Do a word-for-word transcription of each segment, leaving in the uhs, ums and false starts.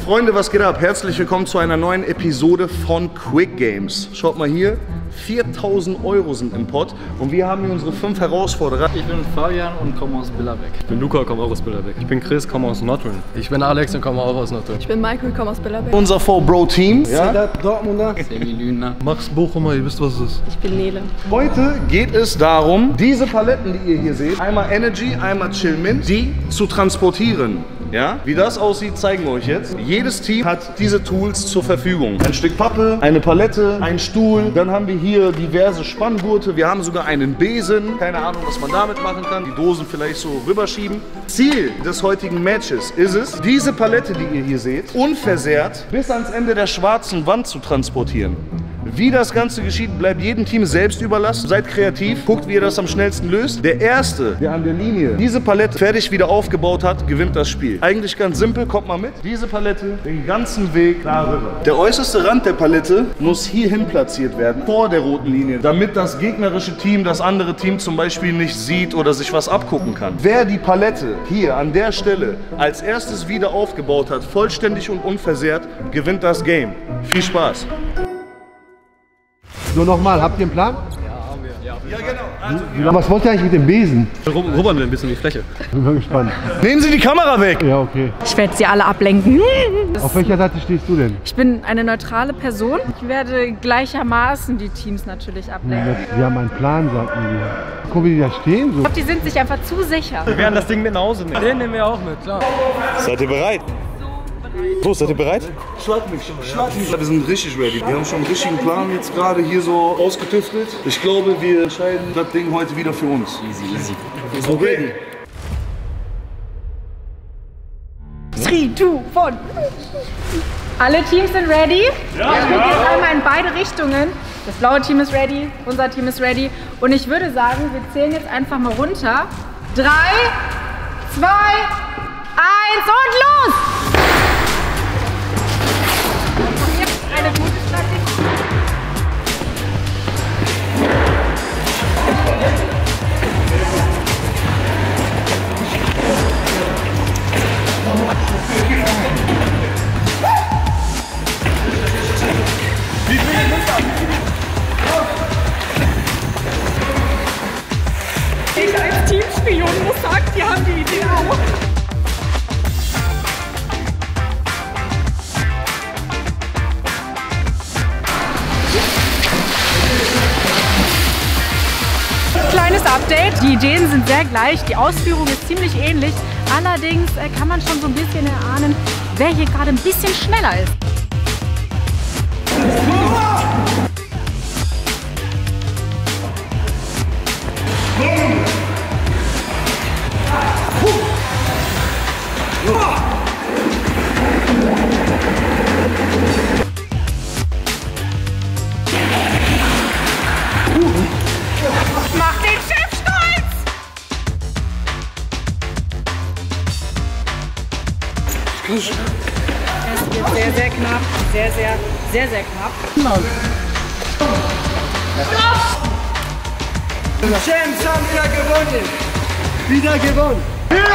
Freunde, was geht ab? Herzlich willkommen zu einer neuen Episode von Quick Games. Schaut mal hier, viertausend Euro sind im Pot und wir haben hier unsere fünf Herausforderer. Ich bin Fabian und komme aus Billerbeck. Ich bin Luca, komme auch aus Billerbeck. Ich bin Chris, komme aus Nordrhein. Ich bin Alex und komme auch aus Nordrhein. Ich bin Michael, komme aus Billerbeck. Unser Four-Bro-Team. Ja? Dortmunder. Semi Lüner. Max Bochumer, ihr wisst, was es ist. Ich bin Nele. Heute geht es darum, diese Paletten, die ihr hier seht, einmal Energy, einmal Chill Mint, die zu transportieren. Ja? Wie das aussieht, zeigen wir euch jetzt. Jedes Team hat diese Tools zur Verfügung. Ein Stück Pappe, eine Palette, ein Stuhl. Dann haben wir hier diverse Spanngurte. Wir haben sogar einen Besen. Keine Ahnung, was man damit machen kann. Die Dosen vielleicht so rüberschieben. Ziel des heutigen Matches ist es, diese Palette, die ihr hier seht, unversehrt bis ans Ende der schwarzen Wand zu transportieren. Wie das Ganze geschieht, bleibt jedem Team selbst überlassen. Seid kreativ, guckt, wie ihr das am schnellsten löst. Der Erste, der an der Linie diese Palette fertig wieder aufgebaut hat, gewinnt das Spiel. Eigentlich ganz simpel, kommt mal mit. Diese Palette den ganzen Weg darüber. Der äußerste Rand der Palette muss hierhin platziert werden, vor der roten Linie, damit das gegnerische Team das andere Team zum Beispiel nicht sieht oder sich was abgucken kann. Wer die Palette hier an der Stelle als erstes wieder aufgebaut hat, vollständig und unversehrt, gewinnt das Game. Viel Spaß! Nur nochmal, habt ihr einen Plan? Ja, haben wir. Ja, Ja, genau. Also, Ja. Was wollt ihr eigentlich mit dem Besen? Rubbern wir ein bisschen die Fläche. Bin mal gespannt. nehmen Sie die Kamera weg! Ja, okay. Ich werde sie alle ablenken. Auf welcher Seite stehst du denn? Ich bin eine neutrale Person. Ich werde gleichermaßen die Teams natürlich ablenken. Wir haben einen Plan, sagten wir. Guck, wie die da stehen. Ich So. glaube, die sind sich einfach zu sicher. Wir werden das Ding mit nach Hause nehmen. den nehmen wir auch mit, klar. Seid ihr bereit? Los, seid ihr bereit? Schlag mich, schlag mich. Wir sind richtig ready. Wir haben schon einen richtigen Plan jetzt gerade hier so ausgetüftelt. Ich glaube, wir entscheiden das Ding heute wieder für uns. Easy, easy. So ready. drei, zwei, eins. Alle Teams sind ready. Ja, ich gucke jetzt einmal in beide Richtungen. Das blaue Team ist ready, unser Team ist ready. Und ich würde sagen, wir zählen jetzt einfach mal runter. Drei, zwei, eins und los! Eine gute Strategie. Ich als Teamspion muss sagen, die haben die Idee auch. Kleines Update, die Ideen sind sehr gleich, die Ausführung ist ziemlich ähnlich. Allerdings äh, kann man schon so ein bisschen erahnen, wer hier gerade ein bisschen schneller ist. Mach den Chef stolz! Es wird sehr, sehr knapp. Sehr, sehr, sehr, sehr knapp. Champs haben wieder gewonnen. Wieder gewonnen.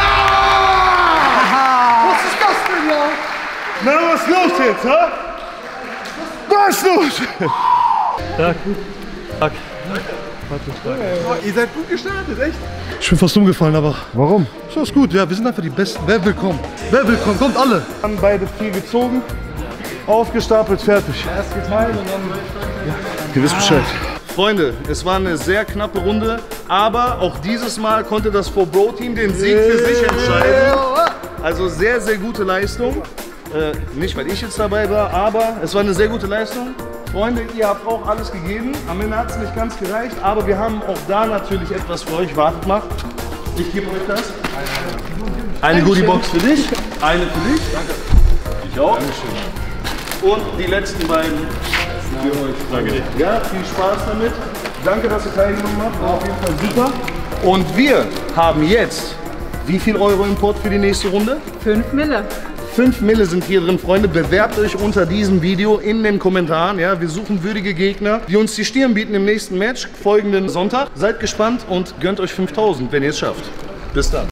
Was ist das denn, ja? Na, was ist los jetzt, hä? Was ist los? Ja, gut. Tag. Ihr seid gut gestartet, echt? Ich bin fast umgefallen, aber Warum? so ist gut. Ja, wir sind einfach die Besten. Wer will kommen? Wer will kommen? Kommt alle. Haben beide viel gezogen, aufgestapelt, fertig. Erst geteilt und dann... Ihr wisst Bescheid. Freunde, es war eine sehr knappe Runde, aber auch dieses Mal konnte das Four-Bro-Team den Sieg für sich entscheiden. Also sehr, sehr gute Leistung. Äh, nicht, weil ich jetzt dabei war, aber es war eine sehr gute Leistung. Freunde, ihr habt auch alles gegeben. Am Ende hat es nicht ganz gereicht, aber wir haben auch da natürlich etwas für euch. Wartet mal. Ich gebe euch das. Eine Goodie-Box für dich, eine für dich. Danke. Ich auch. Dankeschön. Und die letzten beiden für euch. Danke dir. Ja, viel Spaß damit. Danke, dass ihr teilgenommen habt. War auf jeden Fall super. Und wir haben jetzt wie viel Euro im Pot für die nächste Runde? Fünf Mille. fünf Mille sind hier drin, Freunde. Bewerbt euch unter diesem Video in den Kommentaren. Ja, wir suchen würdige Gegner, die uns die Stirn bieten im nächsten Match, folgenden Sonntag. Seid gespannt und gönnt euch fünftausend, wenn ihr es schafft. Bis dann.